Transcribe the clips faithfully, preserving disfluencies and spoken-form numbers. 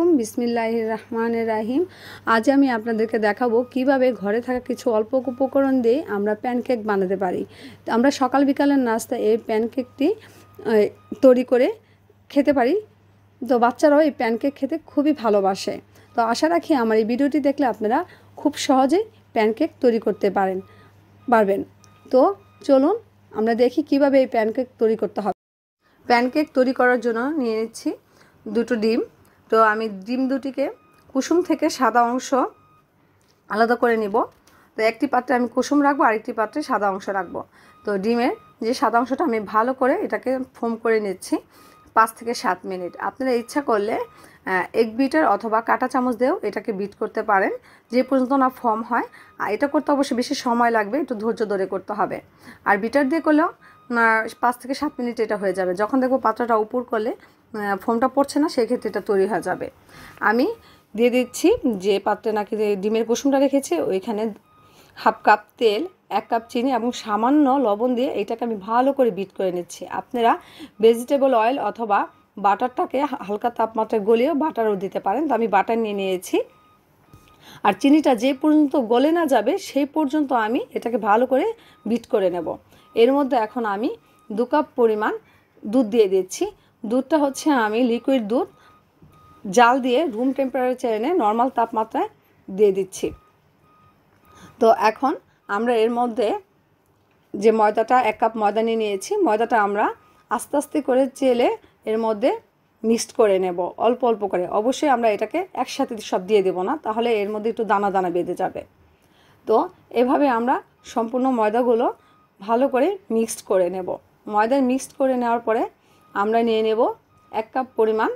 আলাইকুম বিসমিল্লাহির রহমানির রহিম। আজ আমি আপনাদেরকে দেখাবো কিভাবে ঘরে থাকা কিছু অল্প উপকরণ দিয়ে আমরা প্যানকেক বানাতে পারি। তো আমরা সকাল বিকালের নাস্তা এই প্যানকেকটি তৈরি করে খেতে পারি। তো বাচ্চারাও এই প্যানকেক খেতে খুবই ভালোবাসে। তো আশা রাখি আমার এই ভিডিওটি দেখলে আপনারা খুব সহজেই প্যানকেক তৈরি করতে পারেন পারবেন। তো চলুন আমরা দেখি কিভাবে এই প্যানকেক তৈরি করতে হবে। প্যানকেক তৈরি করার জন্য নিয়ে নিচ্ছি দুটো ডিম। তো আমি ডিম দুটিকে কুসুম থেকে সাদা অংশ আলাদা করে নিব। তো একটি পাত্রে আমি কুসুম রাখবো, আরেকটি পাত্রে সাদা অংশ রাখবো। তো ডিমের যে সাদা অংশটা আমি ভালো করে এটাকে ফোম করে নিচ্ছি পাঁচ থেকে সাত মিনিট। আপনারা ইচ্ছা করলে এক বিটার অথবা কাঁটা চামচ দিয়েও এটাকে বিট করতে পারেন, যে পর্যন্ত না ফর্ম হয়। আর এটা করতে অবশ্যই বেশি সময় লাগবে, একটু ধৈর্য ধরে করতে হবে। আর বিটার দিয়ে করলেও পাঁচ থেকে সাত মিনিট এটা হয়ে যাবে। যখন দেখবো পাত্রটা উপর করলে ফোমটা পড়ছে না, সেই ক্ষেত্রে এটা তৈরি হয়ে যাবে। আমি দিয়ে দিচ্ছি যে পাত্রে নাকি ডিমের কুসুমটা রেখেছি, ওইখানে হাফ কাপ তেল, এক কাপ চিনি এবং সামান্য লবণ দিয়ে এটাকে আমি ভালো করে বিট করে নিচ্ছি। আপনারা ভেজিটেবল অয়েল অথবা বাটারটাকে হালকা তাপমাত্রায় গলিয়েও বাটারও দিতে পারেন। তো আমি বাটার নিয়ে নিয়েছি। আর চিনিটা যে পর্যন্ত গলে না যাবে সেই পর্যন্ত আমি এটাকে ভালো করে বিট করে নেব। এর মধ্যে এখন আমি দু কাপ পরিমাণ দুধ দিয়ে দিচ্ছি। দুধটা হচ্ছে আমি লিকুইড দুধ জাল দিয়ে রুম টেম্পারেচারে এনে নর্মাল তাপমাত্রায় দিয়ে দিচ্ছি। তো এখন আমরা এর মধ্যে যে ময়দাটা এক কাপ ময়দা নিয়ে নিয়েছি, ময়দাটা আমরা আস্তে আস্তে করে চেলে এর মধ্যে মিক্সড করে নেব অল্প অল্প করে। অবশ্যই আমরা এটাকে একসাথে সব দিয়ে দেব না, তাহলে এর মধ্যে একটু দানা দানা বেঁধে যাবে। তো এভাবে আমরা সম্পূর্ণ ময়দাগুলো ভালো করে মিক্সড করে নেব। ময়দা মিক্সড করে নেওয়ার পরে আমরা নিয়ে নেব এক কাপ পরিমাণ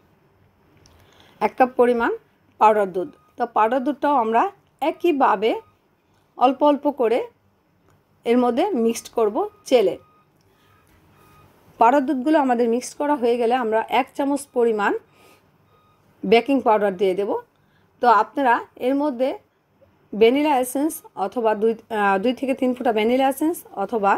এক কাপ পরিমাণ পাউডার দুধ। তো পাউডার দুধটাও আমরা একইভাবে অল্প অল্প করে এর মধ্যে মিক্সড করব চেলে। পাউডার দুধগুলো আমাদের মিক্সড করা হয়ে গেলে আমরা এক চামচ পরিমাণ বেকিং পাউডার দিয়ে দেব। তো আপনারা এর মধ্যে ভ্যানিলা এসেন্স অথবা দুই দুই থেকে তিন ফোঁটা ভ্যানিলা এসেন্স অথবা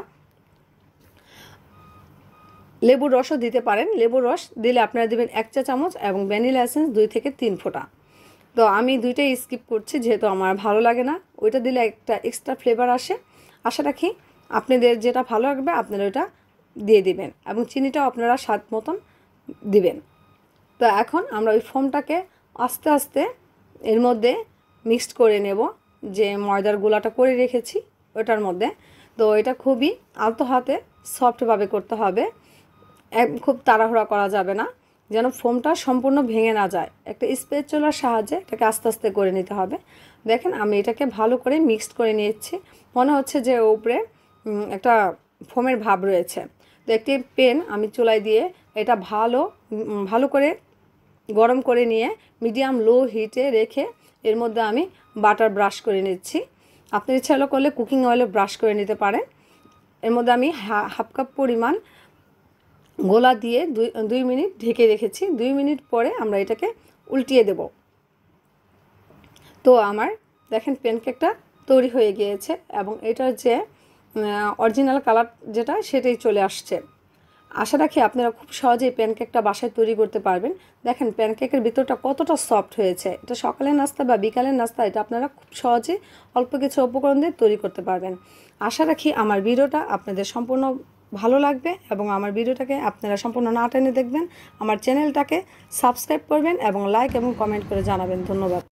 লেবুর রসও দিতে পারেন। লেবুর রস দিলে আপনারা দেবেন এক চা চামচ এবং ভ্যানিলা এসেন্স দুই থেকে তিন ফোঁটা। তো আমি দুইটাই স্কিপ করছি, যেহেতু আমার ভালো লাগে না। ওইটা দিলে একটা এক্সট্রা ফ্লেভার আসে। আশা রাখি আপনাদের যেটা ভালো লাগবে আপনারা ওইটা দিয়ে দিবেন এবং চিনিটাও আপনারা স্বাদ মতন দিবেন। তো এখন আমরা ওই ফোমটাকে আস্তে আস্তে এর মধ্যে মিক্সড করে নেব, যে ময়দার গোলাটা করে রেখেছি ওটার মধ্যে। তো এটা খুবই আলতো হাতে সফটভাবে করতে হবে, খুব তাড়াহুড়া করা যাবে না, যেন ফোমটা সম্পূর্ণ ভেঙে না যায়। একটা স্প্যাচুলার সাহায্যে এটাকে আস্তে আস্তে করে নিতে হবে। দেখেন আমি এটাকে ভালো করে মিক্সড করে নিয়েছি। মনে হচ্ছে যে উপরে একটা ফোমের ভাব রয়েছে। তো একটি পেন আমি চুলায় দিয়ে এটা ভালো ভালো করে গরম করে নিয়ে মিডিয়াম লো হিটে রেখে এর মধ্যে আমি বাটার ব্রাশ করে নিচ্ছি। আপনি ইচ্ছা হলে করলে কুকিং অয়েলে ব্রাশ করে নিতে পারেন। এর মধ্যে আমি হাফ কাপ পরিমাণ গোলা দিয়ে দুই দুই মিনিট ঢেকে রেখেছি। দুই মিনিট পরে আমরা এটাকে উল্টিয়ে দেব। তো আমার দেখেন প্যানকেকটা তৈরি হয়ে গিয়েছে এবং এটার যে অরিজিনাল কালার যেটা সেটাই চলে আসছে। আশা রাখি আপনারা খুব সহজেই প্যানকেকটা বাসায় তৈরি করতে পারবেন। দেখেন প্যানকেকের ভিতরটা কতটা সফট হয়েছে। এটা সকালের নাস্তা বা বিকালের নাস্তা এটা আপনারা খুব সহজে অল্প কিছু উপকরণ দিয়ে তৈরি করতে পারবেন। আশা রাখি আমার ভিডিওটা আপনাদের সম্পূর্ণ ভালো লাগবে এবং আমার ভিডিওটাকে আপনারা সম্পূর্ণ না টেনে দেখবেন। আমার চ্যানেলটাকে সাবস্ক্রাইব করবেন এবং লাইক এবং কমেন্ট করে জানাবেন। ধন্যবাদ।